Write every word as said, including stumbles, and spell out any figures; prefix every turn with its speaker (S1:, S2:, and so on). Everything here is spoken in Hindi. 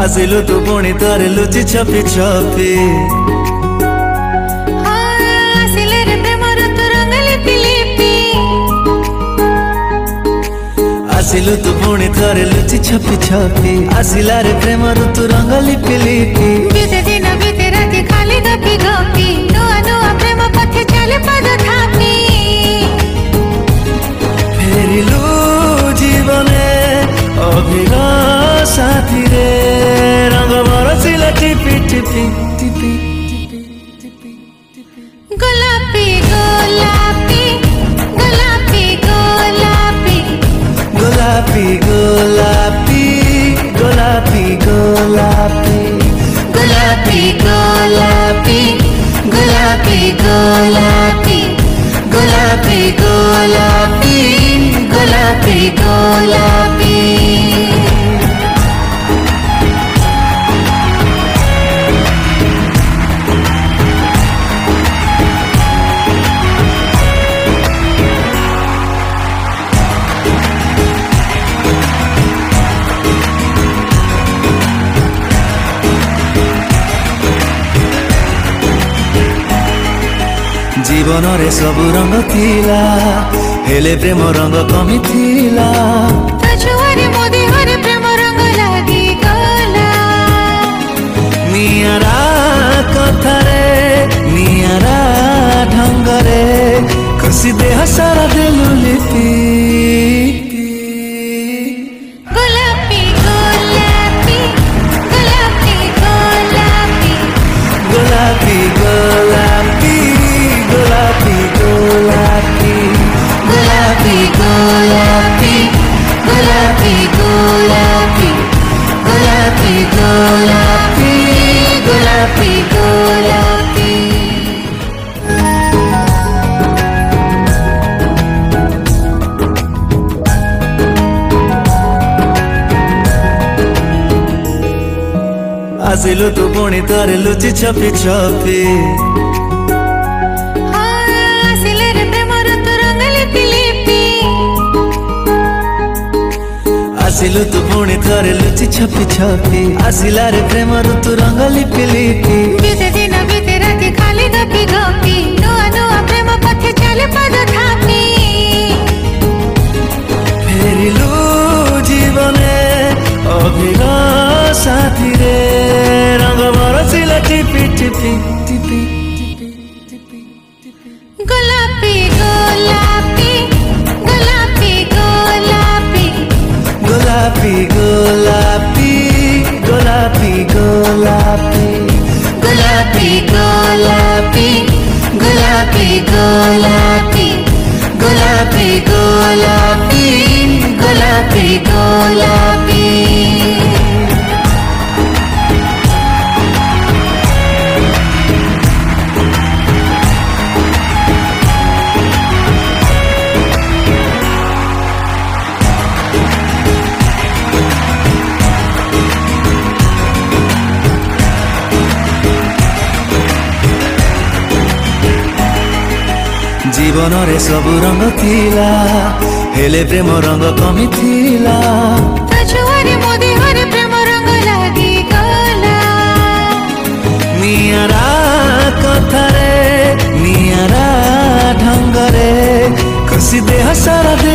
S1: आसिलु तू पुणी तारे लुचि छपि छपि आसिलु तू पुणी तारे लुचि छपि छपि आसिला रे प्रेम ऋतु रंग लिपि लिपि
S2: बीते दिन बीते राति खाली गपी गपी नुआ नुआ प्रेम पथे चले पद थापी
S1: फेरिलु जीवने अभिग साथी रे रंग बरसिला टिपि टिपि टिपि टिपि टिपि टिपि
S2: गोलापी गोलापी गोलापी गोलापी
S1: गोलापी गोलापी गोलापी गोलापी
S2: गोलापी गोलापी गोलापी गोलापी गोलापी गोलापी गोलापी गोलापी
S1: जीवन रे सबु रंग थिला हेले प्रेम रंग कमी थिला
S2: तजुआरे मोदे हरे प्रेम रंग लागी गला
S1: नियारा कथा रे नियारा ढंग रे खुशी देह सारा देलु लिपि
S2: गोलापी गोलापी गोलापी गोलापी
S1: गोलापी गोलापी गोलापी गोलापी
S2: गोलापी गोलापी गोलापी गोलापी गोलापी गोलापी गोलापी गोलापी
S1: आसिलु तू पुणी तारे लुचि छपि छपि आसिलु तू पुणी तारे लुचि छपि छपि आसिला रे प्रेम ऋतु रंग लिपि लिपि
S2: बीते दिन बीते राति खाली गपी गपी नुआ नुआ प्रेम पथे चले पद थापी
S1: फेरिलु जीवने अभिग साथी रे रंग बरसिला टिपि टिपि टिपि टिपि टिपि टिपि
S2: गोलापी गोलापी गोलापी गोलापी
S1: गोलापी गोलापी गोलापी गोलापी
S2: गोलापी गोलापी गोलापी गोलापी गोलापी गोलापी गोलापी गोलापी
S1: जीवन रे सबु रंग थिला हेले प्रेम रंग कमी थिला
S2: तजुआरे मोदे हरे प्रेम रंग लागी गला
S1: नियारा कथा रे नियारा ढंग रे खुशी देह सारा